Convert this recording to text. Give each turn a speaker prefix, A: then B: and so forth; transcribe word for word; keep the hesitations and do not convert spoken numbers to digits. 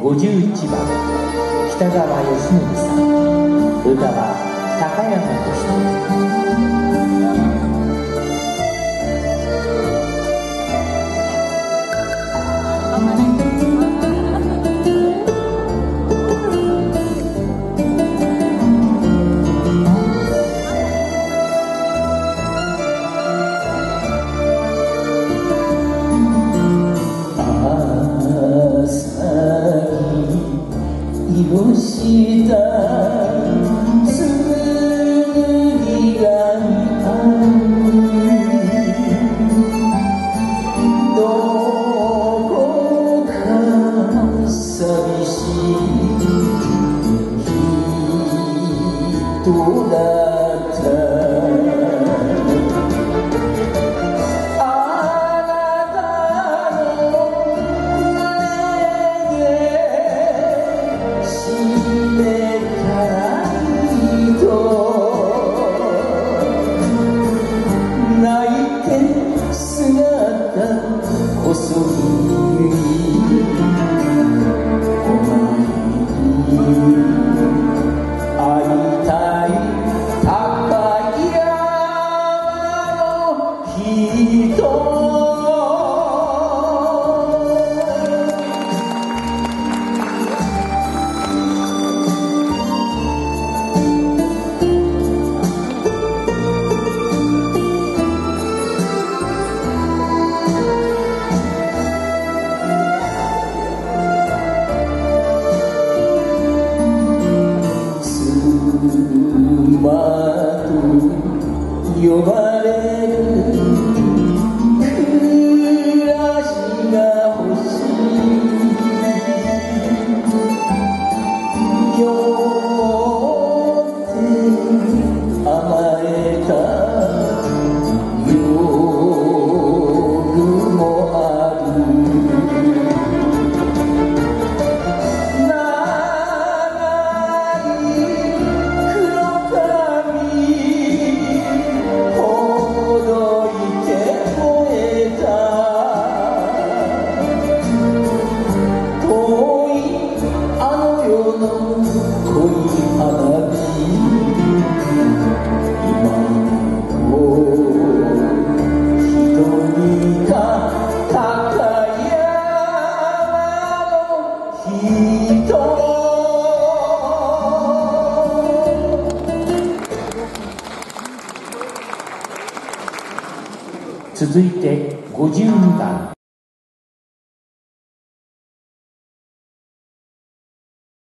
A: ごじゅういちばん北川義則さん、歌は高山敏郎。
B: 色した紬があるどこか寂しい人だった細いお前に会いたい高山の人呼ばれる暮らしが欲しいよって甘えた夜もある
A: 続いてごじゅうにばん